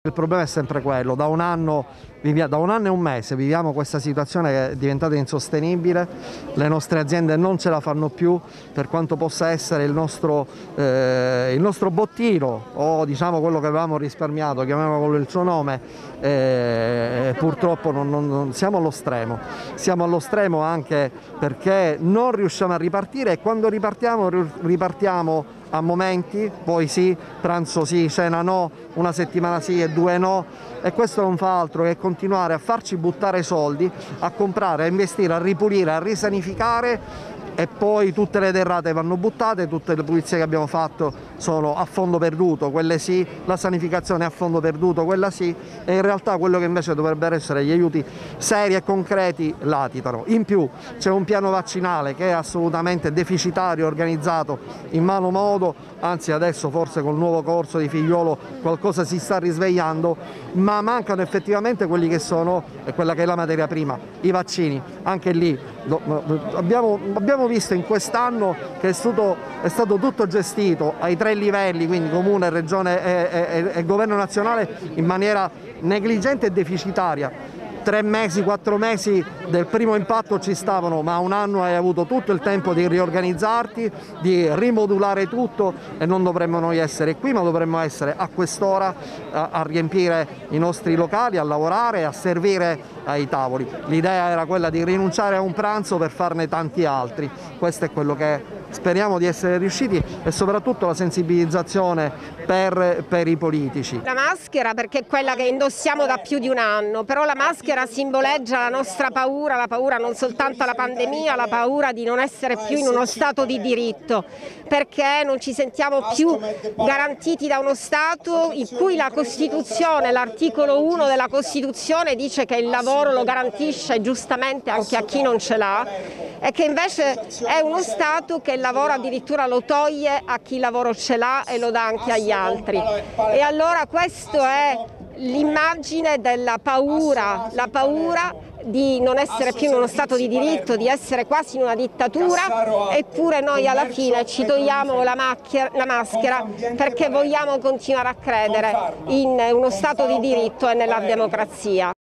Il problema è sempre quello, da un anno e un mese viviamo questa situazione che è diventata insostenibile, le nostre aziende non ce la fanno più, per quanto possa essere il nostro bottino o diciamo quello che avevamo risparmiato, chiamiamolo il suo nome, purtroppo non siamo allo stremo anche perché non riusciamo a ripartire e quando ripartiamo a momenti, poi sì, pranzo sì, cena no, una settimana sì e 2 no, e questo non fa altro che continuare a farci buttare soldi, a comprare, a investire, a ripulire, a risanificare, e poi tutte le derrate vanno buttate, tutte le pulizie che abbiamo fatto sono a fondo perduto, quelle sì, la sanificazione è a fondo perduto, quella sì, e in realtà quello che invece dovrebbero essere gli aiuti seri e concreti latitano. In più c'è un piano vaccinale che è assolutamente deficitario, organizzato in malo modo, anzi adesso forse col nuovo corso di Figliuolo qualcosa si sta risvegliando, ma mancano effettivamente quelli che sono, quella che è la materia prima, i vaccini. Anche lì abbiamo visto in quest'anno che è stato tutto gestito ai 3 livelli, quindi comune, regione e governo nazionale, in maniera negligente e deficitaria. 3 mesi, 4 mesi del primo impatto ci stavano, ma un anno hai avuto tutto il tempo di riorganizzarti, di rimodulare tutto, e non dovremmo noi essere qui, ma dovremmo essere a quest'ora a riempire i nostri locali, a lavorare, a servire ai tavoli. L'idea era quella di rinunciare a un pranzo per farne tanti altri. Questo è quello che speriamo di essere riusciti, e soprattutto la sensibilizzazione per i politici. La maschera, perché è quella che indossiamo da più di un anno, però la maschera simboleggia la nostra paura, la paura non soltanto alla pandemia, la paura di non essere più in uno stato di diritto, perché non ci sentiamo più garantiti da uno Stato in cui la Costituzione, l'articolo 1 della Costituzione dice che il lavoro lo garantisce giustamente anche a chi non ce l'ha, e che invece è uno Stato che il lavoro addirittura lo toglie a chi il lavoro ce l'ha e lo dà anche agli altri. E allora questo è l'immagine della paura, la paura di non essere più in uno stato di diritto, di essere quasi in una dittatura, eppure noi alla fine ci togliamo la maschera perché vogliamo continuare a credere in uno stato di diritto e nella democrazia.